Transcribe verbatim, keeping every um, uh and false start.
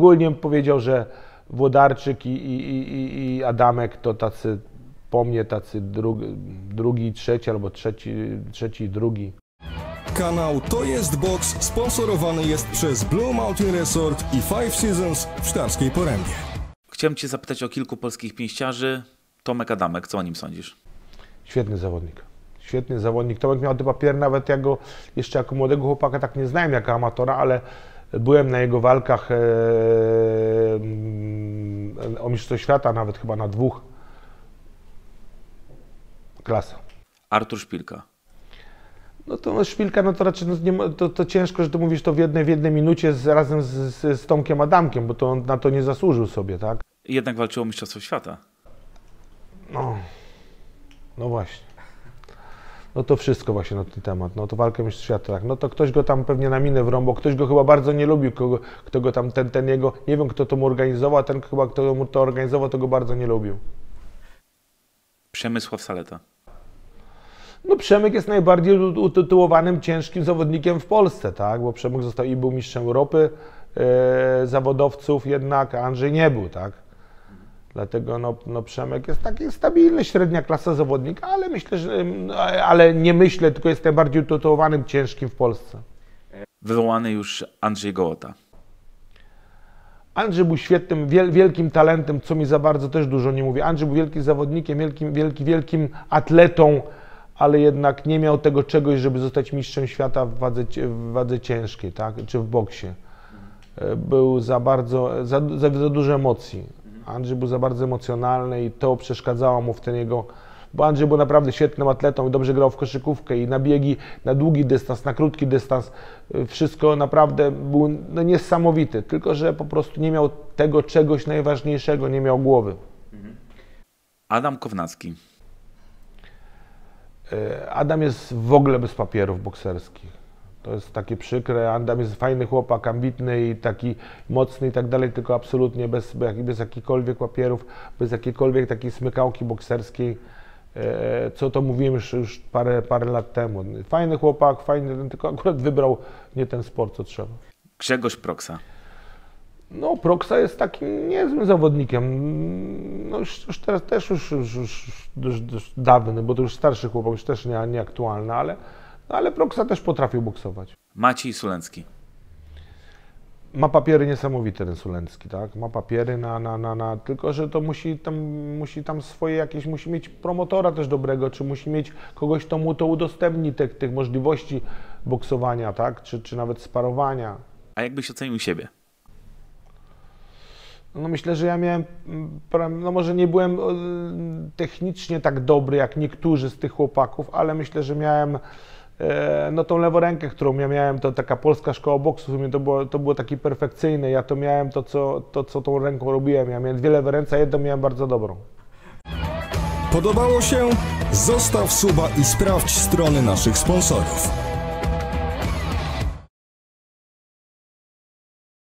ogólnie powiedział, że Włodarczyk i, i, i, i Adamek to tacy, po mnie tacy drugi, drugi trzeci albo trzeci, trzeci drugi. Kanał To Jest Boks sponsorowany jest przez Blue Mountain Resort i Five Seasons w Szklarskiej Porębie. Chciałem Cię zapytać o kilku polskich pięściarzy. Tomek Adamek, co o nim sądzisz? Świetny zawodnik. Świetny zawodnik. Tomek miał te papiery, nawet ja go jeszcze jako młodego chłopaka tak nie znałem jako amatora, ale byłem na jego walkach e, o Mistrzostwo Świata, nawet chyba na dwóch. Klasa. Artur Szpilka. No to no, Szpilka, no to raczej no, nie, to, to ciężko, że ty mówisz to w jednej, w jednej minucie z, razem z, z, z Tomkiem Adamkiem, bo to on na to nie zasłużył sobie, tak? Jednak walczył o Mistrzostwo Świata. No, no właśnie. No to wszystko właśnie na ten temat. No to walkę Mistrzostw Świata, tak. No to ktoś go tam pewnie na minę wrąbał, ktoś go chyba bardzo nie lubił, kogo, kto go tam, ten, ten jego, nie wiem kto to mu organizował, a ten chyba kto mu to organizował, to go bardzo nie lubił. Przemysław Saleta. No Przemek jest najbardziej utytułowanym ciężkim zawodnikiem w Polsce, tak? Bo Przemek został i był mistrzem Europy e, zawodowców, jednak Andrzej nie był, tak? Dlatego no, no Przemek jest taki stabilny, średnia klasa zawodnika, ale myślę, że, ale nie myślę, tylko jest najbardziej utytułowanym ciężkim w Polsce. Wywołany już Andrzej Gołota. Andrzej był świetnym, wiel, wielkim talentem, co mi za bardzo też dużo nie mówi. Andrzej był wielkim zawodnikiem, wielkim, wielkim, wielkim atletą, ale jednak nie miał tego czegoś, żeby zostać mistrzem świata w wadze, w wadze ciężkiej, tak? Czy w boksie. Był za bardzo, za, za, za dużo emocji. Andrzej był za bardzo emocjonalny i to przeszkadzało mu w ten jego... Bo Andrzej był naprawdę świetnym atletą i dobrze grał w koszykówkę i na biegi, na długi dystans, na krótki dystans. Wszystko naprawdę był no, niesamowity, tylko że po prostu nie miał tego czegoś najważniejszego, nie miał głowy. Adam Kownacki. Adam jest w ogóle bez papierów bokserskich. To jest takie przykre. Adam jest fajny chłopak, ambitny i taki mocny i tak dalej, tylko absolutnie bez, bez jakichkolwiek papierów, bez jakiejkolwiek takiej smykałki bokserskiej, co to mówiłem już, już parę, parę lat temu. Fajny chłopak, fajny, tylko akurat wybrał nie ten sport, co trzeba. Grzegorz Proksa. No, Proksa jest takim niezłym zawodnikiem. No już, już teraz też już, już, już, już, już dawny, bo to już starszy chłopak, już też nie, nieaktualny, ale, no, ale Proksa też potrafił boksować. Maciej Sulencki. Ma papiery niesamowite ten Sulencki, tak? Ma papiery na, na, na, na, tylko że to musi tam, musi tam swoje jakieś, musi mieć promotora też dobrego, czy musi mieć kogoś, kto mu to udostępni, tych, tych możliwości boksowania, tak? Czy, czy nawet sparowania. A jakbyś ocenił siebie? No myślę, że ja miałem, no może nie byłem technicznie tak dobry jak niektórzy z tych chłopaków, ale myślę, że miałem no tą lewą rękę, którą ja miałem, to taka polska szkoła boksu, to było, to było takie perfekcyjne, ja to miałem to co, to, co tą ręką robiłem, ja miałem dwie lewe ręce, a jedną miałem bardzo dobrą. Podobało się? Zostaw suba i sprawdź strony naszych sponsorów.